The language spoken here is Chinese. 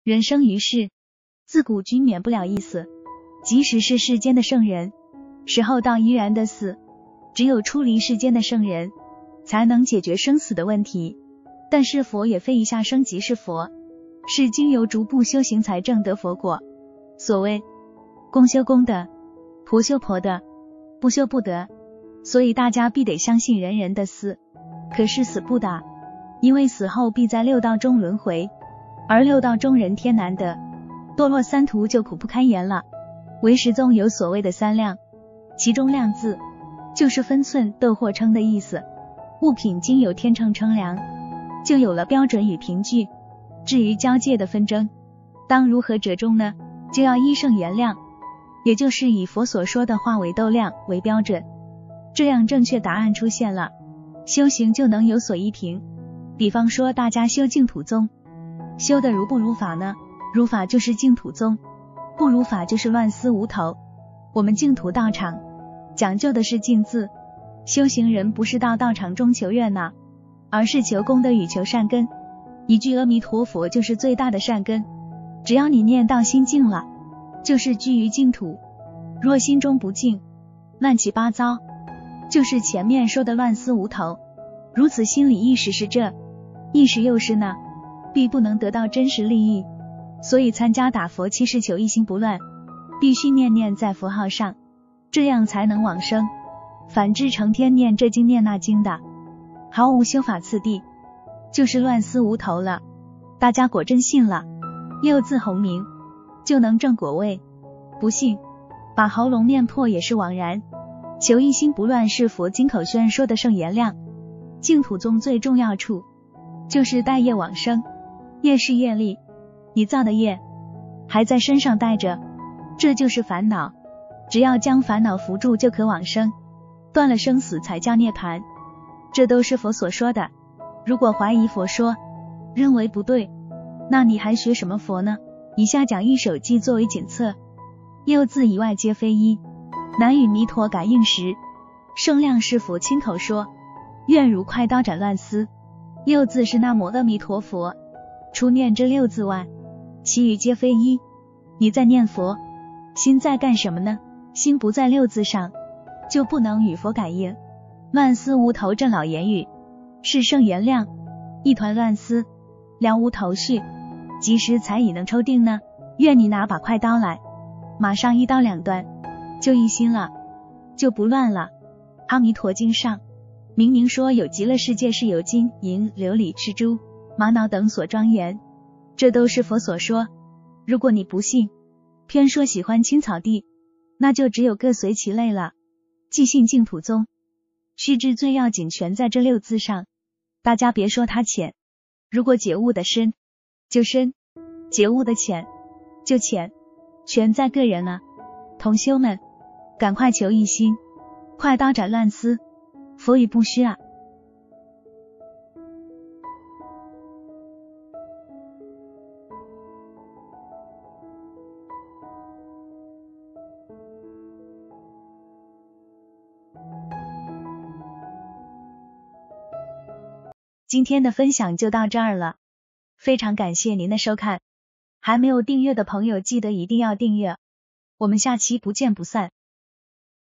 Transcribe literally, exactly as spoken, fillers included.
人生于世，自古均免不了一死，即使是世间的圣人，死后到依然的死。只有出离世间的圣人，才能解决生死的问题。但是佛也非一下生即是佛，是经由逐步修行才证得佛果。所谓公修公德，婆修婆德，不修不得。所以大家必得相信人人的死，可是死不打，因为死后必在六道中轮回，而六道中人天难得，堕落三途就苦不堪言了。唯识宗有所谓的三量，其中量字就是分寸斗或称的意思。物品经有天秤称量，就有了标准与凭据。至于交界的纷争，当如何折中呢？就要依圣言量，也就是以佛所说的化为斗量为标准，这样正确答案出现了，修行就能有所依凭。比方说大家修净土宗，修的如不如法呢？如法就是净土宗，不如法就是乱思无头。我们净土道场讲究的是净字，修行人不是到道场中求热闹，而是求功德与求善根。一句阿弥陀佛就是最大的善根，只要你念到心净了，就是居于净土。若心中不净，乱七八糟，就是前面说的乱思无头。如此心理意识是这，意识又是那，必不能得到真实利益。所以参加打佛七是求一心不乱，必须念念在佛号上，这样才能往生。反之成天念这经念那经的，毫无修法次第，就是乱思无头了。大家果真信了，六字洪名就能证果位，不信把喉咙念破也是枉然。求一心不乱是佛经口宣说的圣言量。净土宗最重要处就是带业往生，业是业力，你造的业还在身上带着，这就是烦恼。只要将烦恼扶住就可往生，断了生死才叫涅槃。这都是佛所说的。如果怀疑佛说，认为不对，那你还学什么佛呢？以下讲一首偈作为检测。六字以外皆非一，难与弥陀感应时，圣量是佛亲口说，愿如快刀斩乱丝。六字是南无阿弥陀佛，除念这六字外，其余皆非一。你在念佛，心在干什么呢？心不在六字上，就不能与佛感应。乱思无头这老言语是圣言量，一团乱思，了无头绪，及时才已能抽定呢。愿你拿把快刀来，马上一刀两断，就一心了，就不乱了。阿弥陀经上明明说有极乐世界是由金银琉璃赤珠玛瑙等所庄严，这都是佛所说。如果你不信，偏说喜欢青草地，那就只有各随其类了。既信净土宗，须知最要紧全在这六字上。大家别说它浅，如果觉悟的深就深，觉悟的浅就浅，全在个人啊。同修们，赶快求一心，快刀斩乱丝，佛语不虚啊。今天的分享就到这儿了，非常感谢您的收看。还没有订阅的朋友记得一定要订阅，我们下期不见不散。